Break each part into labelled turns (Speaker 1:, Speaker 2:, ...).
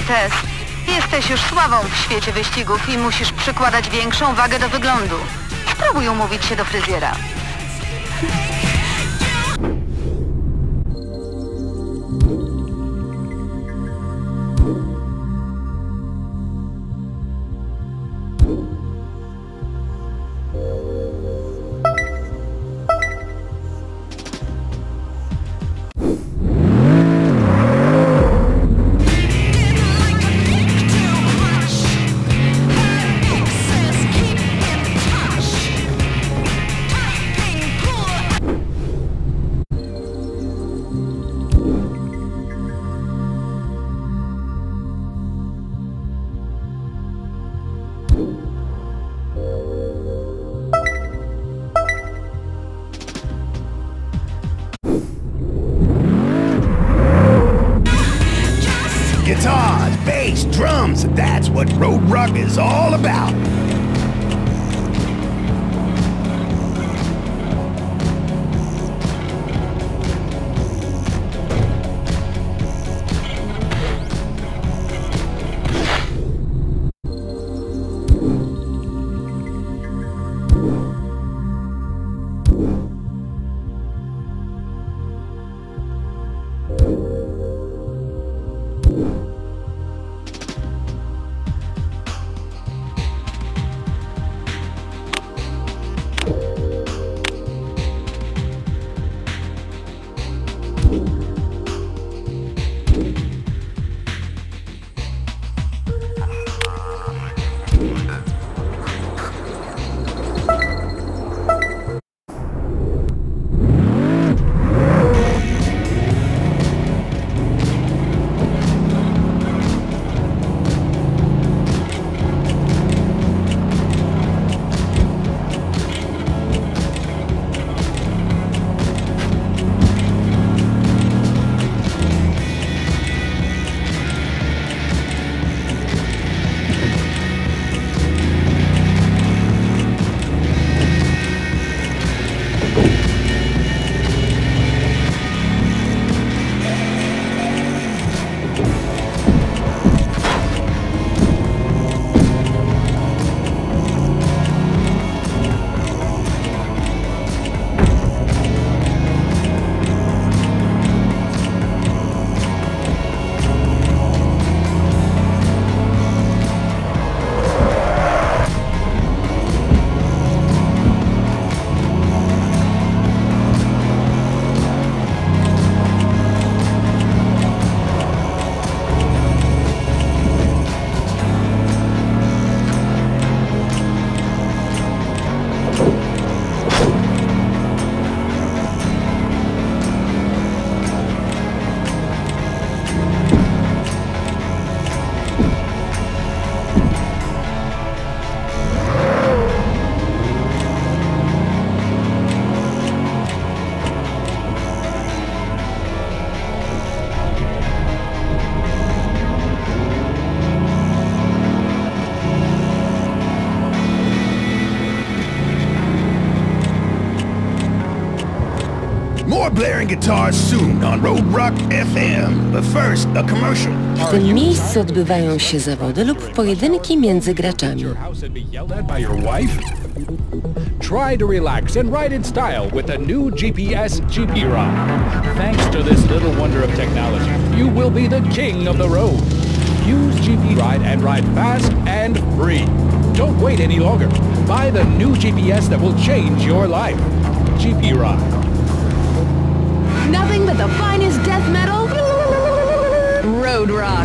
Speaker 1: Tess. Jesteś już sławą w świecie wyścigów i musisz przykładać większą wagę do wyglądu. Spróbuj umówić się do fryzjera.
Speaker 2: Guitars, bass, drums, that's what Road Rock is all about. More blaring guitars soon on Road Rock FM. But first, a commercial.
Speaker 3: W tym miejscu odbywają się zawody lub pojedynki między graczami.
Speaker 4: Try to relax and ride in style with a new GPS GP Ride. Thanks to this little wonder of technology, you will be the king of the road. Use GP Ride and ride fast and free. Don't wait any longer. Buy the new GPS that will change your life. GP Ride.
Speaker 5: Nothing but the finest death metal. Road Rock.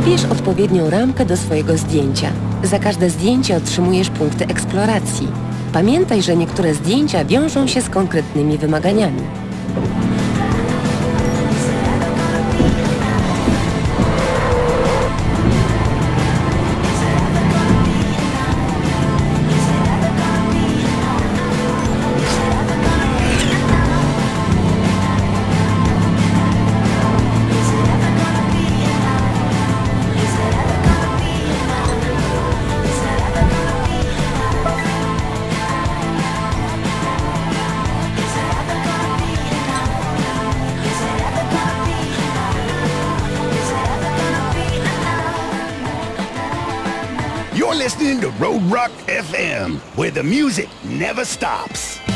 Speaker 3: Wybierz odpowiednią ramkę do swojego zdjęcia. Za każde zdjęcie otrzymujesz punkty eksploracji. Pamiętaj, że niektóre zdjęcia wiążą się z konkretnymi wymaganiami.
Speaker 2: You're listening to Road Rock FM, where the music never stops.